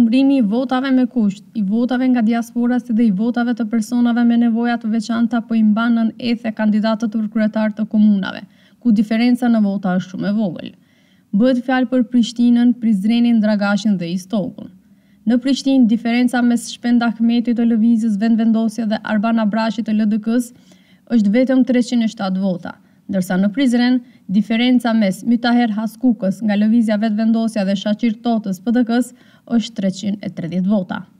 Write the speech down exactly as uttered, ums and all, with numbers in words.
numërimi i votave me kusht, i votave nga diaspora si dhe i votave të personave me nevoja të veçanta po i mban nën ethe kandidatët për kryetar të komunave, ku diferenca në vota është shumë e vogël. Bëhet fjalë për Prishtinën, Prizrenin, Dragashin dhe Istokun. Në Prishtinë, diferenca mes Shpend Ahmetit të Lëvizjes Vendvendosje dhe Arban Abrashit të L D K-s është vetëm treqind e shtatë vota, ndërsa në Prizren, diferenca mes Mytaher Haskukës nga Lëvizja Vetvendosja dhe Shaqir Totës P D K-s është treqind e tridhjetë vota.